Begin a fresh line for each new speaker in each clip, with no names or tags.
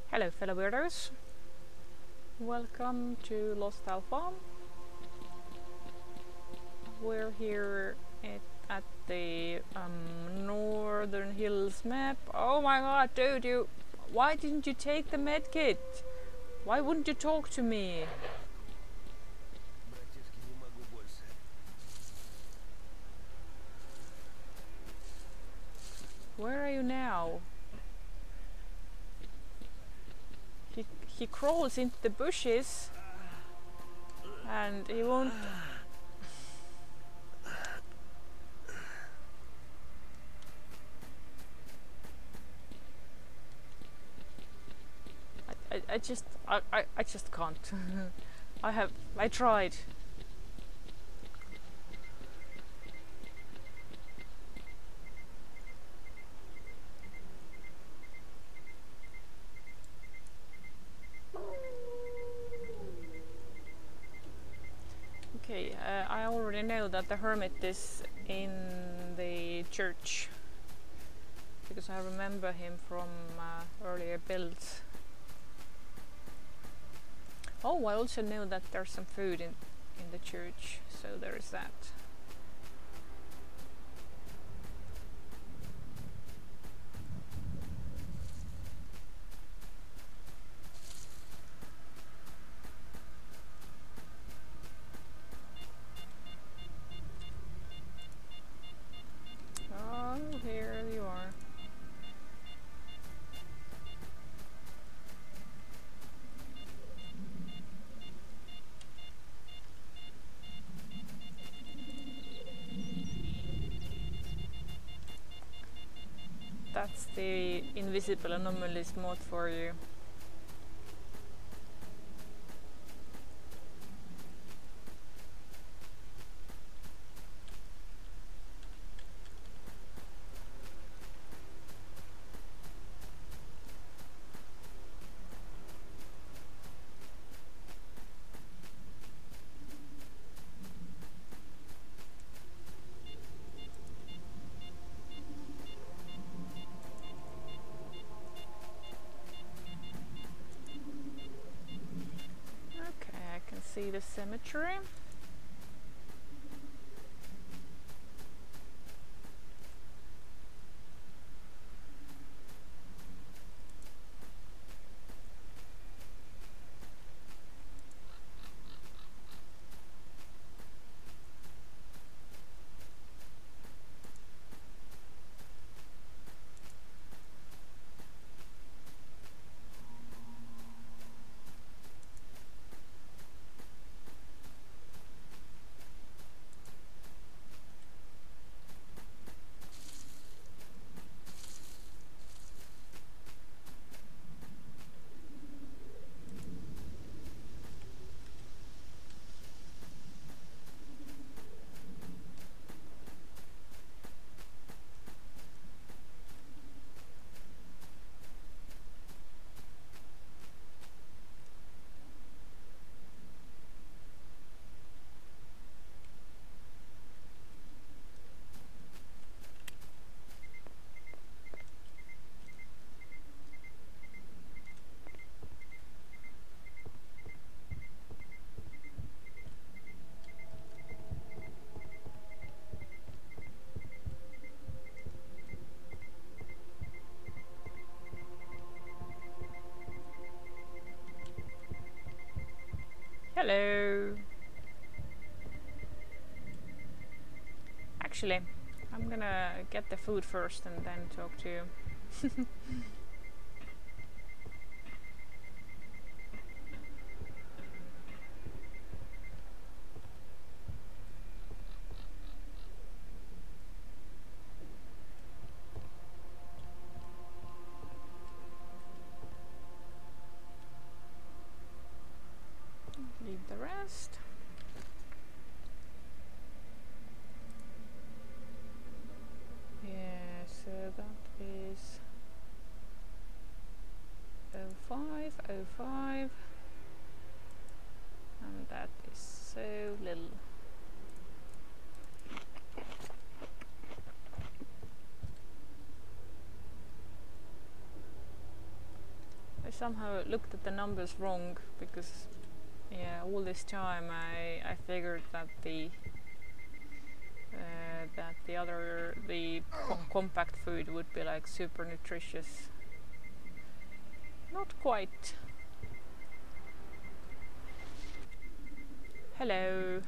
Hello fellow weirdos, welcome to Lost Alpha. We're here at the Northern Hills map. Oh my god, dude, why didn't you take the medkit? Why wouldn't you talk to me? Where are you now? He crawls into the bushes and he won't. I just can't. I tried. Okay, I already know that the hermit is in the church because I remember him from earlier builds. Oh, I also know that there's some food in the church, so there is that. Oh, here you are. That's the invisible anomalies mod for you. Okay, I can see the cemetery. Hello. Actually, I'm gonna get the food first and then talk to you. Leave the rest. Yeah, so that is 05, 05, and that is so little. I somehow looked at the numbers wrong because, yeah, all this time I figured that the compact food would be like super nutritious. Not quite. Hello.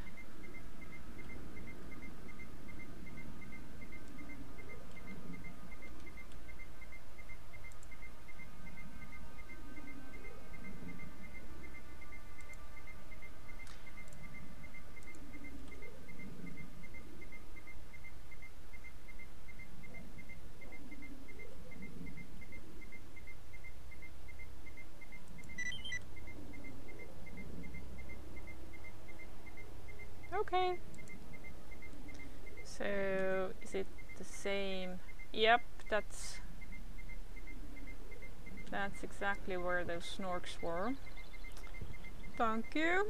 Okay. So is it the same? Yep, that's exactly where those snorks were. Thank you.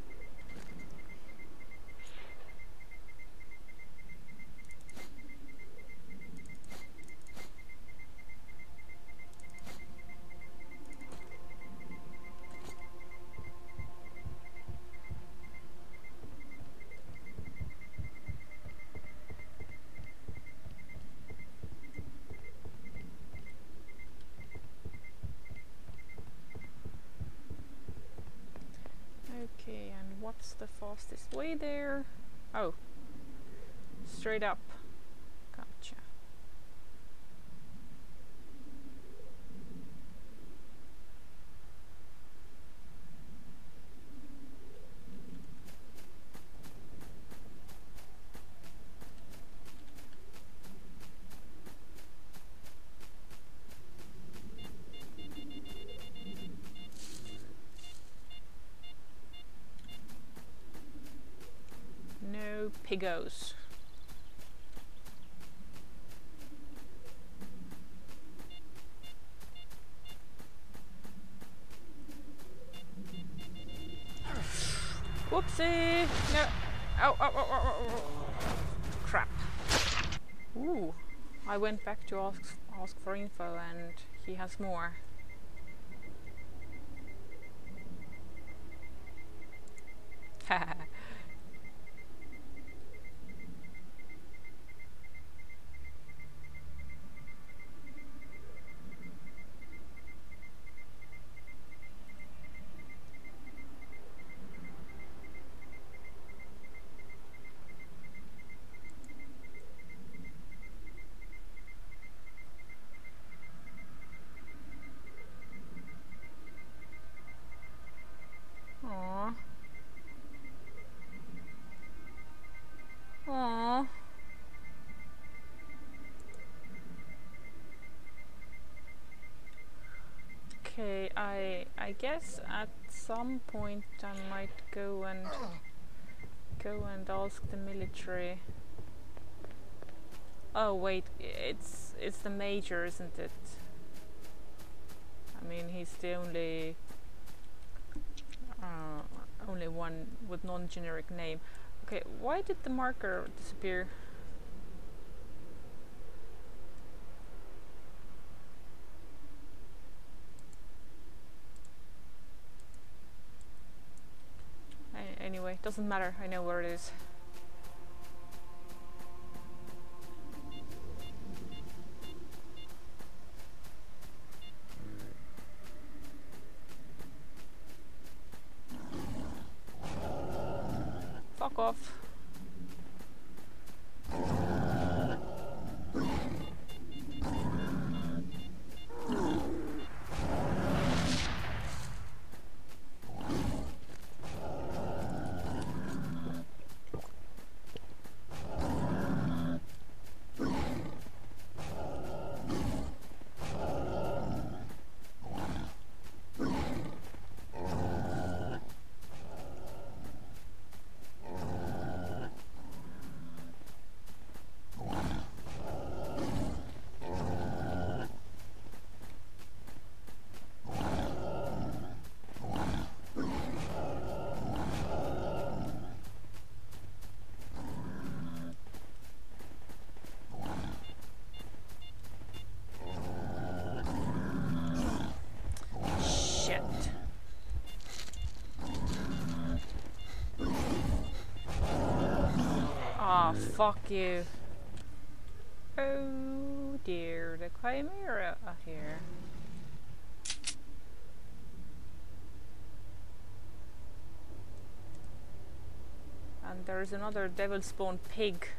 Okay, and what's the fastest way there? Oh, straight up. Gotcha. No piggos. Whoopsie! No! Oh, oh, oh, oh, oh, oh. Crap. Ooh. I went back to ask for info and he has more. Haha. Aww. Aww. Okay, I guess at some point I might go and ask the military. Oh wait, it's the major, isn't it? I mean, he's the only one with non-generic name. Okay, why did the marker disappear? Anyway, doesn't matter, I know where it is. Fuck off. Oh, fuck you. Oh dear, the chimera are here. And there's another devil spawn pig.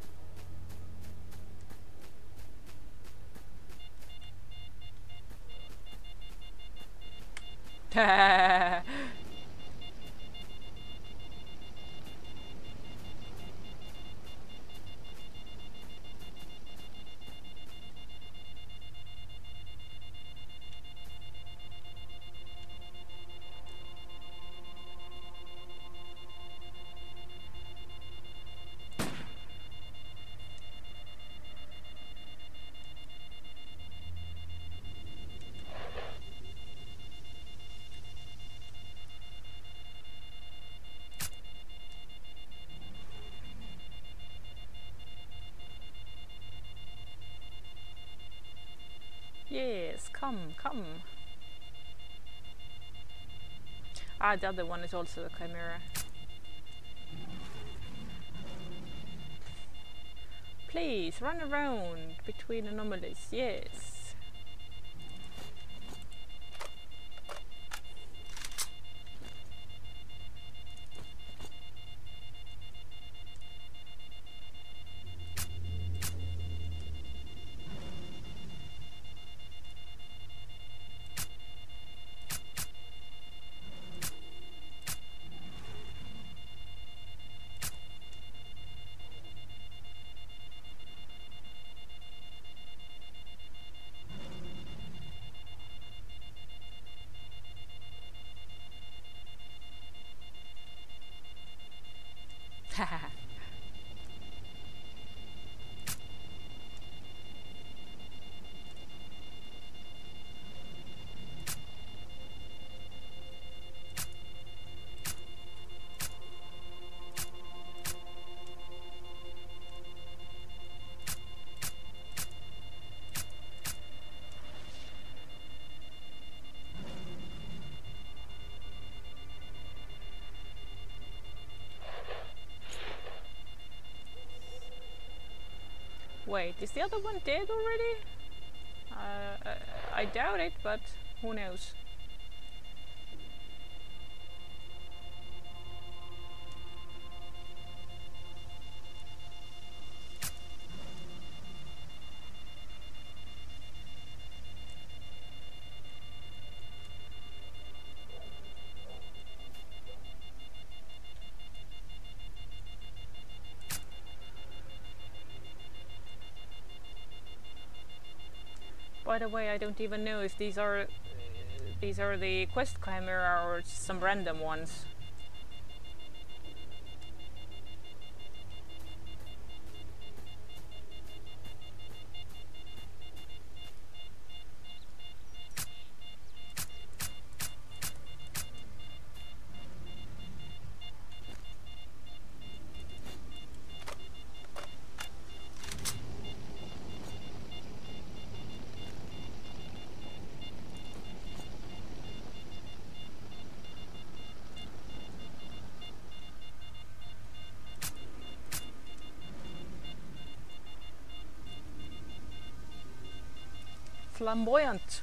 Yes, come, come. Ah, the other one is also a chimera. Please, run around between anomalies, yes. Haha. Wait, is the other one dead already? I doubt it, but who knows? By the way, I don't even know if these are the quest chimera or some random ones. Flamboyant.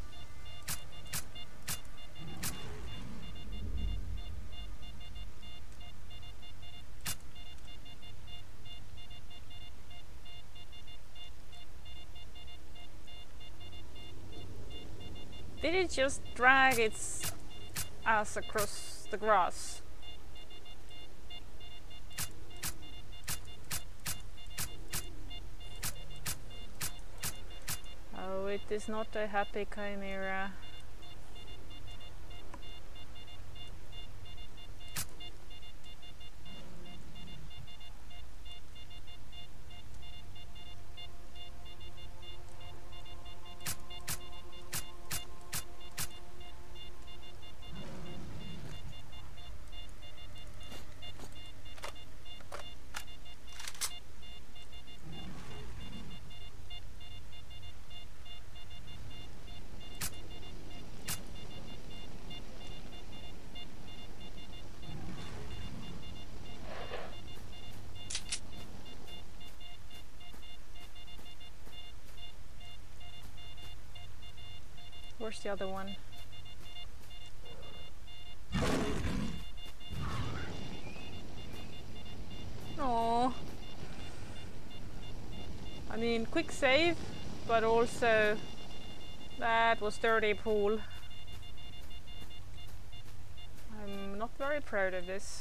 Did it just drag its ass across the grass? Oh, it is not a happy chimera. Where's the other one? Oh, I mean, quick save, but also that was dirty pool. I'm not very proud of this.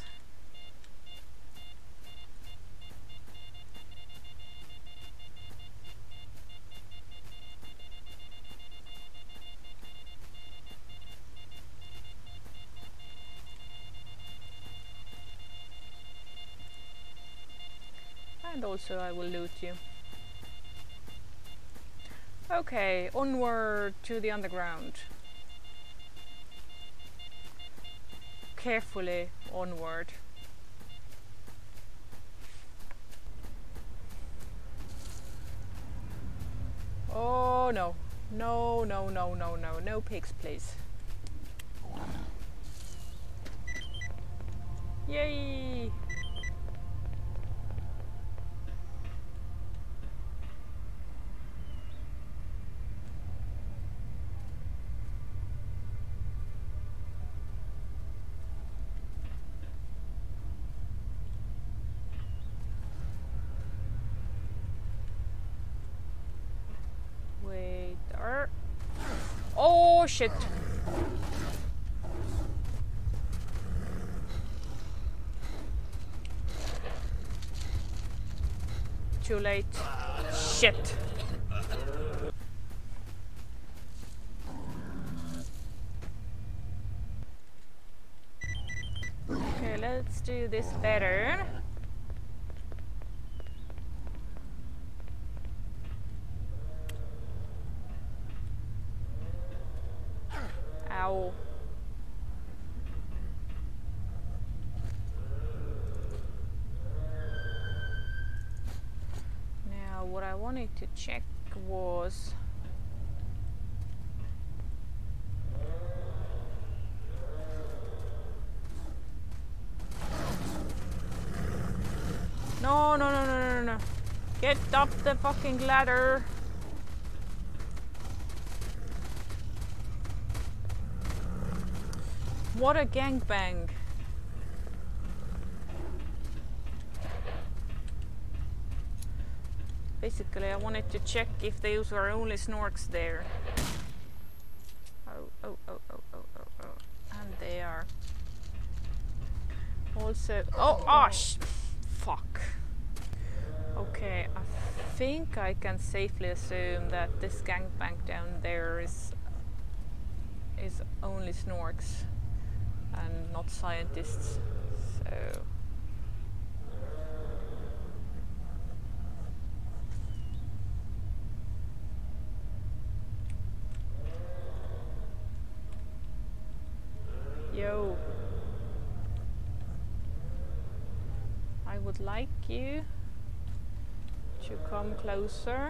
And also I will loot you. Okay, onward to the underground. Carefully onward. Oh no. No, no, no, no, no. No pigs, please. Yay! Wait, oh shit! Too late. Shit! Okay, let's do this better. Ow. Now, what I wanted to check was... No, no, no, no, no, no. Get up the fucking ladder. What a gangbang. Basically, I wanted to check if those were only snorks there. Oh, oh, oh, oh, oh, oh, oh. And they are. Also, oh, fuck. Okay, I think I can safely assume that this gangbang down there is only snorks and not scientists. So yo, I would like you to come closer.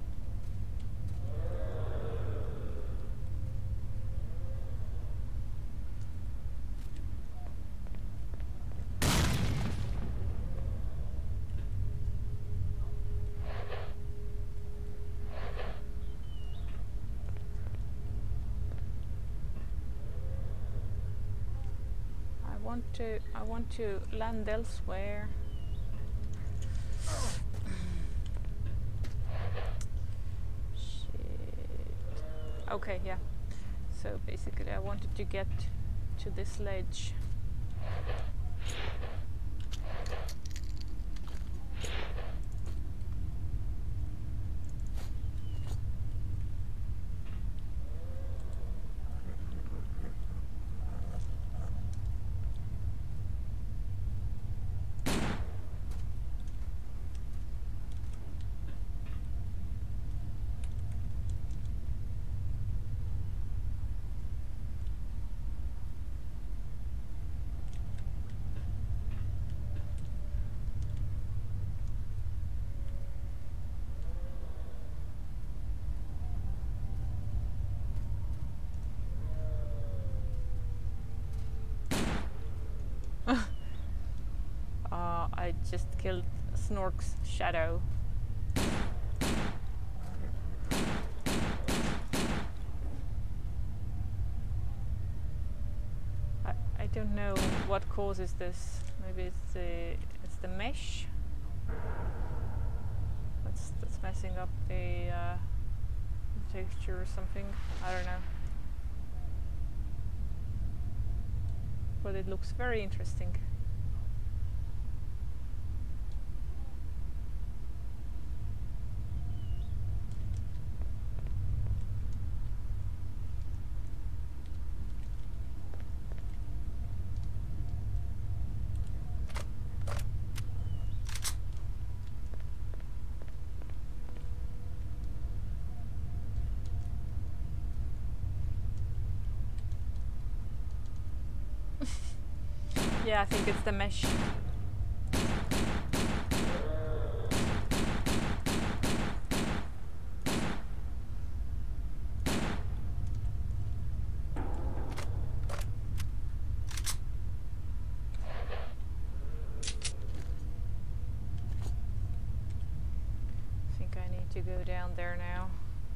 I want to land elsewhere. Okay, yeah. So basically I wanted to get to this ledge. I just killed Snork's shadow. don't know what causes this. Maybe it's the mesh that's messing up the texture or something. I don't know. But it looks very interesting. Yeah, I think it's the mesh. I think I need to go down there now.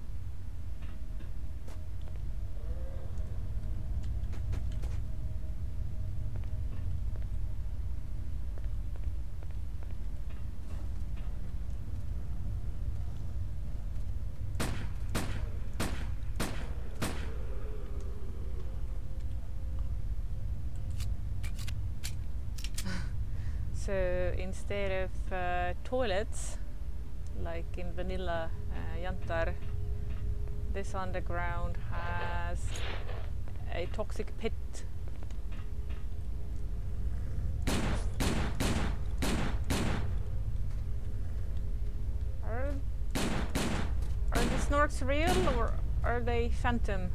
So instead of toilets, like in vanilla Yantar, this underground has a toxic pit. Are the snorks real or are they phantom?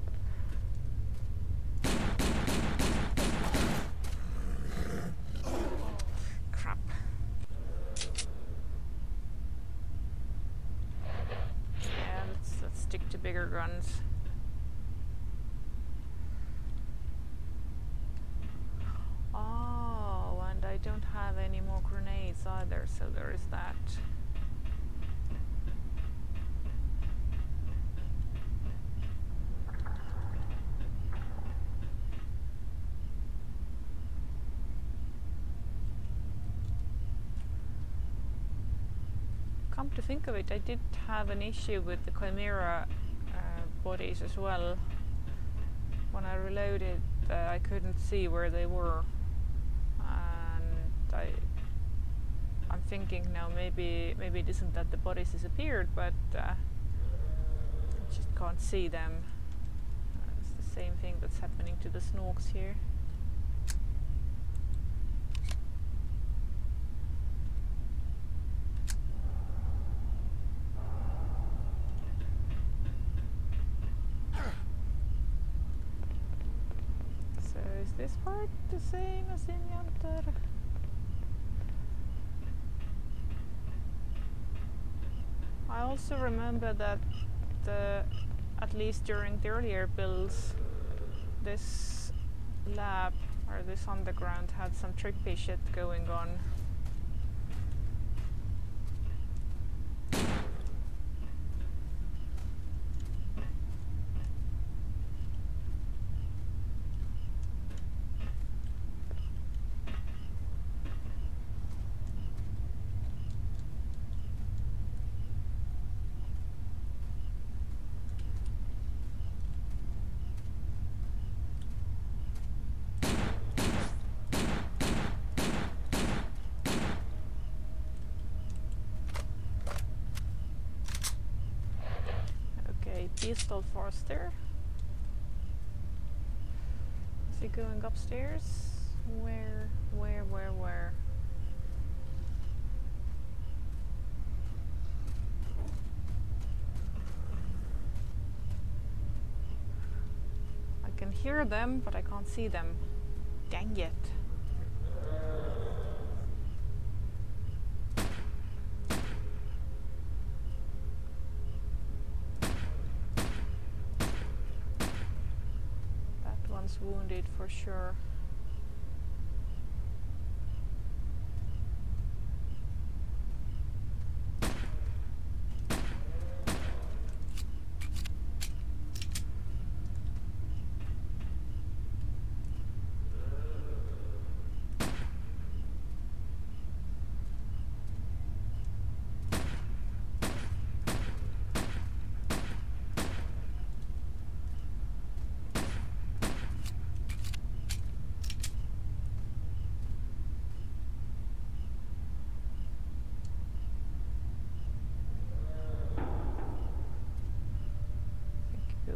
Bigger guns. Oh, and I don't have any more grenades either, so there is that. Come to think of it, I did have an issue with the Chimera bodies as well. When I reloaded, I couldn't see where they were, and I'm thinking now maybe it isn't that the bodies disappeared, but I just can't see them. It's the same thing that's happening to the snorks here. Is this part the same as in Yantar? I also remember that at least during the earlier builds, this lab or this underground had some trippy shit going on. Beastal Forster. Is he going upstairs? Where? I can hear them, but I can't see them. Dang it. Wounded for sure.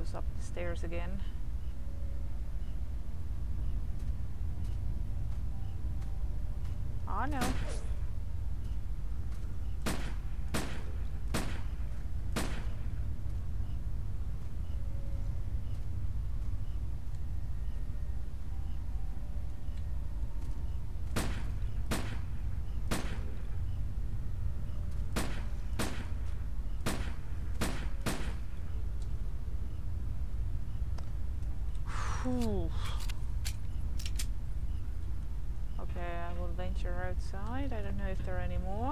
goes up the stairs again. Oh no. Whew. Okay, I will venture outside. I don't know if there are any more.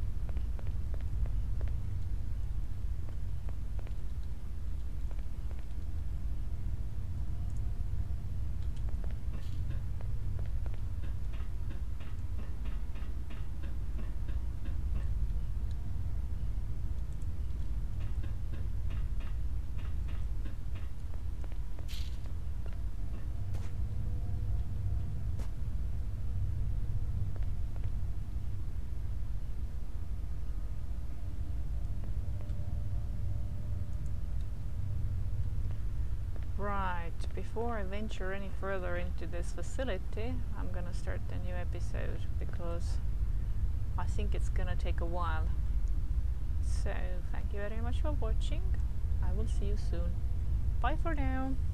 Right, before I venture any further into this facility, I'm gonna start a new episode because I think it's gonna take a while. So, thank you very much for watching. I will see you soon. Bye for now.